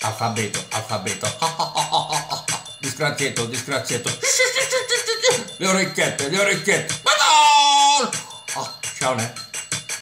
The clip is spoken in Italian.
Alfabeto, alfabeto. Disgraziato, disgraziato. Le orecchiette, le orecchiette. Madonna! Oh, ciao, ne.